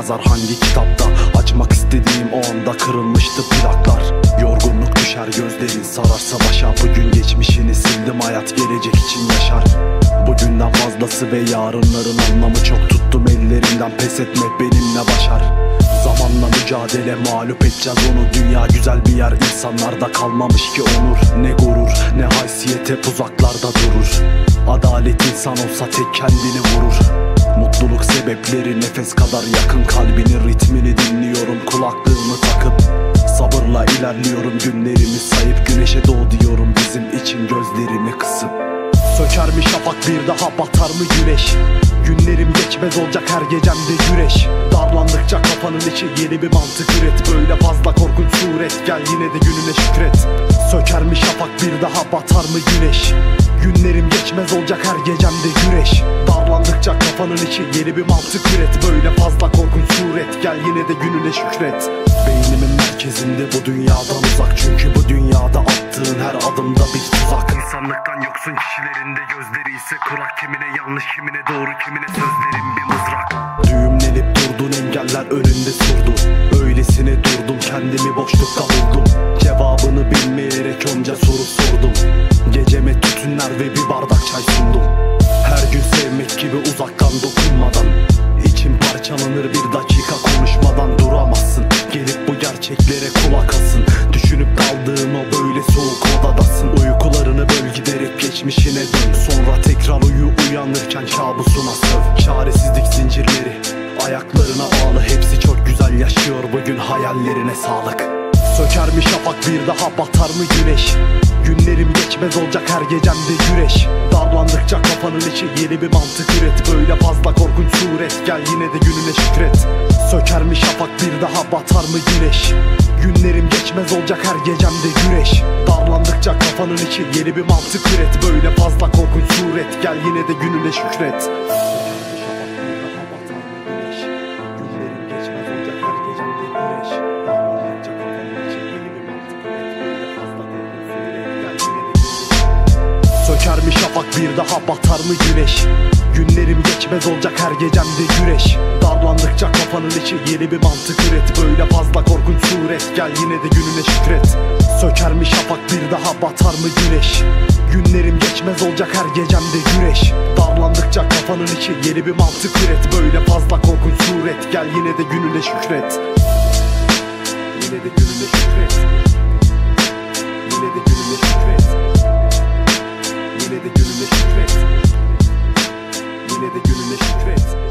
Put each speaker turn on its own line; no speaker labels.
yazar hangi kitapta? Açmak istediğim o anda kırılmıştı plaklar. Yorgunluk düşer gözlerin sararsa başa. Bugün geçmişini sildim, hayat gelecek için yaşar. Bugünden fazlası ve yarınların anlamı çok. Tuttum ellerinden, pes etme benimle başar. Zamanla mücadele, mağlup edeceğiz onu. Dünya güzel bir yer, insanlarda kalmamış ki onur. Ne gurur ne haysiyet, hep uzaklarda durur. Adalet insan olsa tek kendini vurur. Mutluluk sebepleri nefes kadar yakın. Kalbinin ritmini dinliyorum kulaklığımı takıp. Sabırla ilerliyorum günlerimi sayıp. Güneşe doğ diyorum bizim için gözlerimi kısıp. Söker mi şafak bir daha batar mı güneş? Günlerim geçmez olacak her gecemde güreş. Darlandıkça kafanın içi yeni bir mantık üret. Böyle fazla korkunç suret, gel yine de gününe şükret. Söker mi şafak bir daha batar mı güneş? Günlerim geçmez olacak her gecemde güreş. Darlandıkça kafanın içi yeni bir mantık üret. Böyle fazla korkunç suret, gel yine de gününe şükret. Beynimin merkezinde bu dünyadan uzak. Çünkü bu dünyada attığın her adımda bir tuzak. İnsanlıktan yoksun kişilerinde gözleri ise kurak. Kimine yanlış, kimine doğru, kimine sözlerim bir mızrak. Düğümlenip durdun, engeller önünde surdu. Öylesine durdum, kendimi boşlukta buldum. Cevabını bilmeyerek önce soru sordum. Geceme tütünler ve bir bardak çay sundum. Her gün sevmek gibi uzaktan dokunmadan. İçim parçalanır bir dakika konuşmadan. Duramazsın, gelip bu gerçeklere kulak asın. Düşünüp kaldığım o böyle soğuk odadasın. Uykularını böl giderek geçmişine dön. Sonra tekrar uyu, uyanırken kabusuna söv. Çaresizlik zincirleri ayaklarına bağlı. Hepsi çok güzel yaşıyor bugün, hayallerine sağlık. Söker mi şafak bir daha batar mı güneş? Günlerim geçmez olacak her gecemde güreş. Darlandıkça kafanın içi yeni bir mantık üret. Böyle fazla korkunç suret, gel yine de gününe şükret. Söker mi şafak bir daha batar mı güneş? Günlerim geçmez olacak her gecemde güreş. Darlandıkça kafanın içi yeni bir mantık üret. Böyle fazla korkunç suret, gel yine de gününe şükret. Söker mi şafak bir daha batar mı güneş? Günlerim geçmez olacak her gecemde güreş. Darlandıkça kafanın içi yeni bir mantık üret. Böyle fazla korkunç suret, gel yine de gününe şükret. Söker mi şafak bir daha batar mı güneş? Günlerim geçmez olacak her gecemde güreş. Darlandıkça kafanın içi yeni bir mantık üret. Böyle fazla korkunç suret, gel yine de gününe şükret. Yine de gününe şükret. Yine de gününe şükret. Yine de gününe şükret. Yine de gününe şükret.